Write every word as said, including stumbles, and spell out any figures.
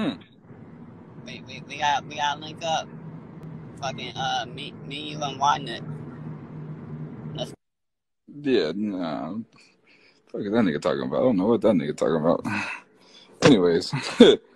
Hmm. We we, we got we gotta link up. Fucking uh me me you and Wanda. Let's Yeah, nah. Fuck is that nigga talking about? I don't know what that nigga talking about. Anyways.